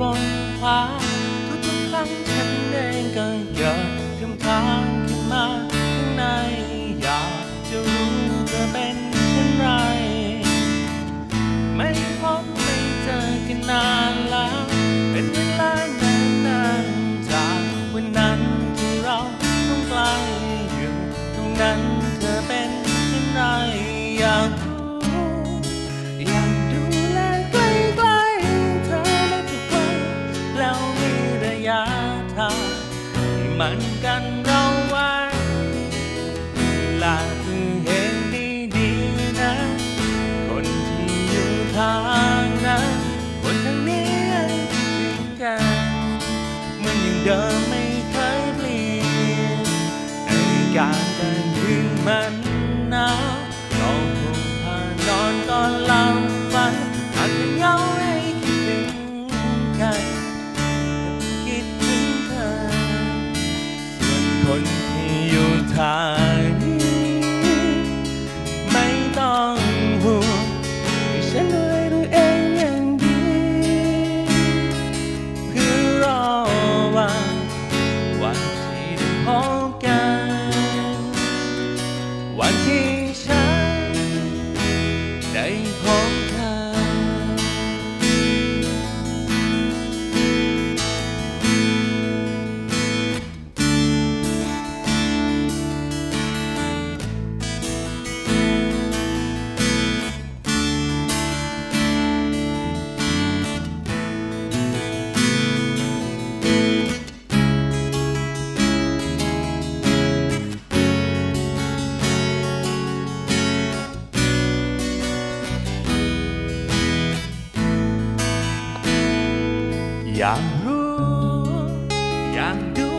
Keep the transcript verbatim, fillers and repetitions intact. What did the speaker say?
บนฟ้าทุกๆครั้งฉันเองก็เกิดคำถามขึ้นมาข้างในอยากจะรู้เธอเป็นเช่นไรไม่พบไม่เจอกันนานแล้วเป็นเวลานานๆจากวันนั้นที่เราต้องไกลอยู่ตรงนั้นเธอเป็นเช่นไรอยากรู้อยากดูแลใกล้ๆเธอในทุกวันแล้วมีระยะทางที่มันกันเราไว้ลาคือเห็นดีๆนะคนที่อยู่ทางนั้นคนทางนี้ยังคิดถึงกันเหมือนอย่างเดิมไม่เคยเปลี่ยนในการเดินคืนมันหนาวเราคงพานอนตอนหลับฝันอาจจะเหงาให้คิดถึงกันคิดถึงเธอส่วนคนที่อยู่ทางนี้ไม่ต้องห่วงฉันดูแลตัวเองอย่างดีเพื่อรอวันวันที่ได้พบกันวันที่ฉันได้พบเธออยากรู้อยากดู